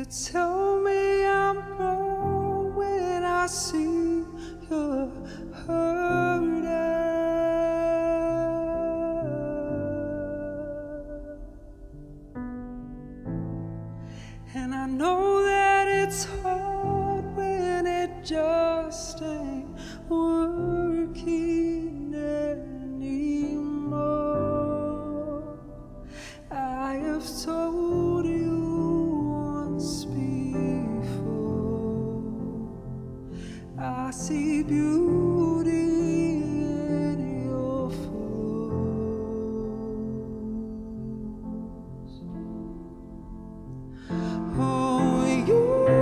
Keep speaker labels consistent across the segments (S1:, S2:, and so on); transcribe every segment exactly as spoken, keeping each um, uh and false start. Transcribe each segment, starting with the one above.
S1: tell me I'm wrong when I see you're hurting. And I know that it's hard when it just ain't working anymore. I have told you once before, I see beauty in your flaws. Oh, you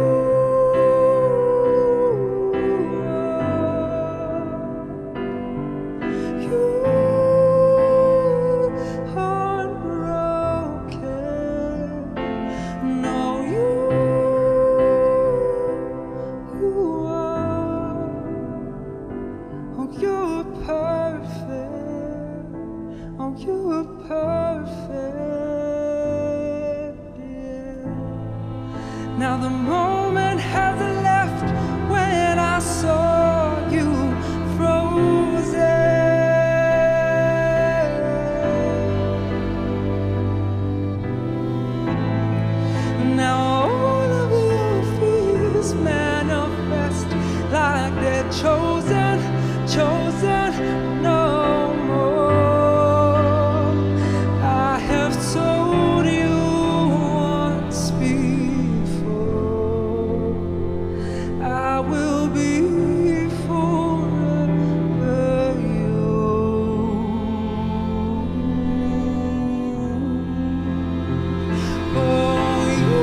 S1: now the moment has left when I saw you frozen. Now all of your fears manifest like they're chosen, chosen no more. I have told you once before, I will be forever yours. Oh, you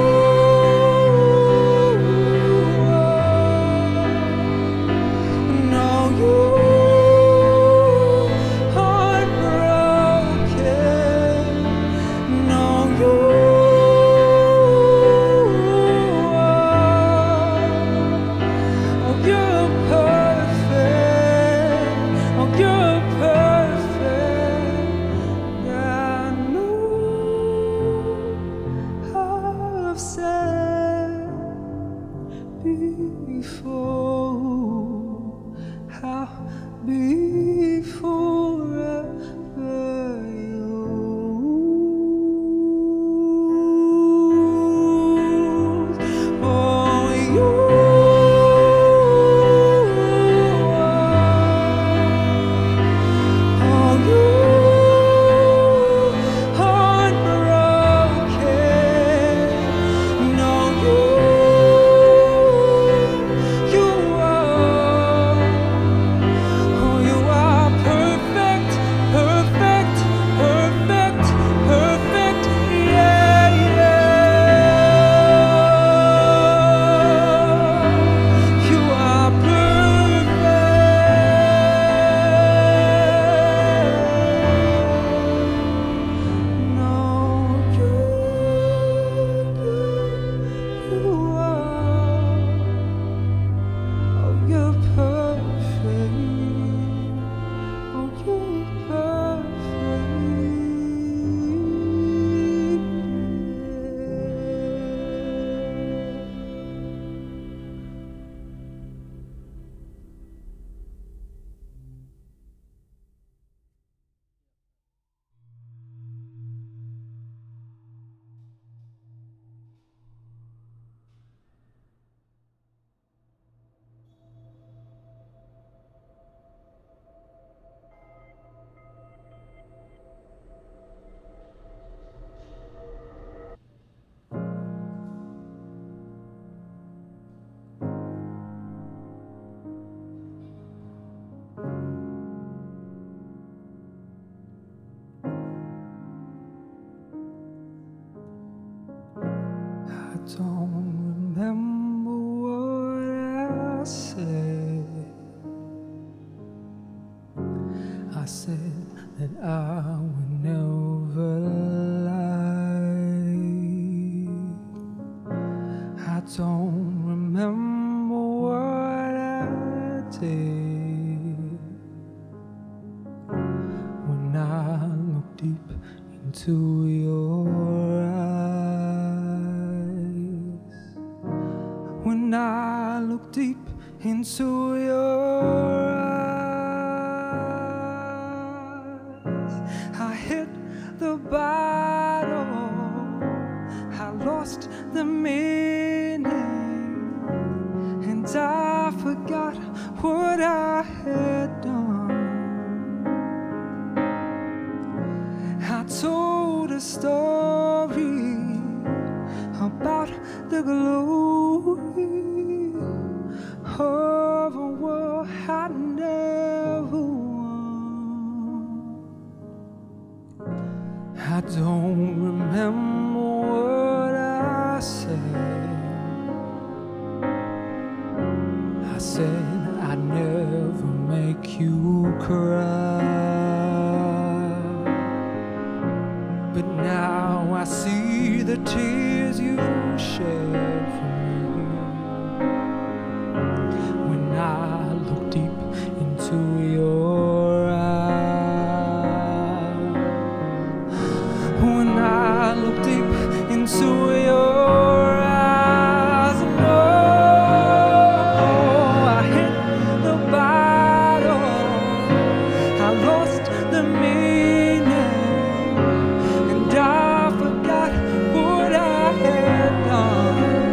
S1: no, you aren't broken. No, you are. Oh, you're perfect. Oh, you're perfect. I know I've said before, I'll be forever yours. Oh, you are. Oh, you aren't broken. No, you, you are. Oh, you are perfect, perfect, perfect, perfect. Yeah, yeah. You are perfect. No, you, you, you are. Oh, you're perfect. Oh, you're I don't remember what I said. I said that I would never lie. I don't remember what I did when I looked deep into your eyes. look deep into your eyes, I hit the bottle, I lost the meaning, and I forgot what I had done. I told a story about the glory of a world I never won. I don't remember what I said. I said I'd never make you cry, but now I see the tears you shed for me. When I look deep into your eyes, when I look deep into your eyes, and oh, I hit the bottle, I lost the meaning, and I forgot what I had done.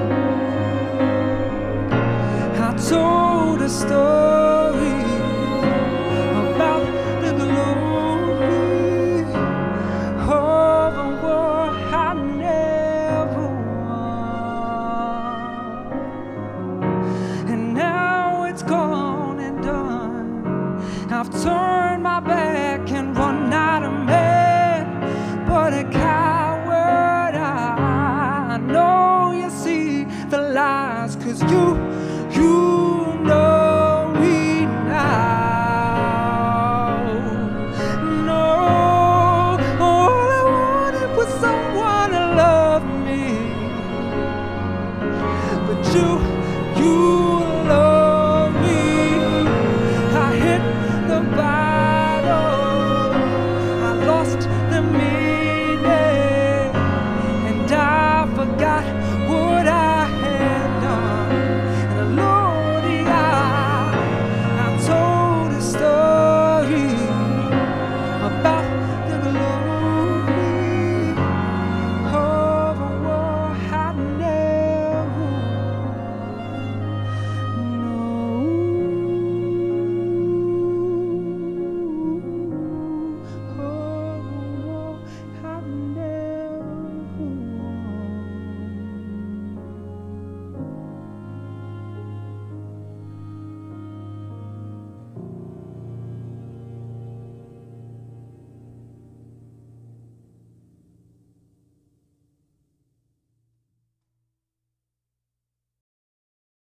S1: I told a story about the glory of a war I never won. And now it's gone and done. I've turned my back and run out of men, but a coward I, I know you see the lies, 'cause you, you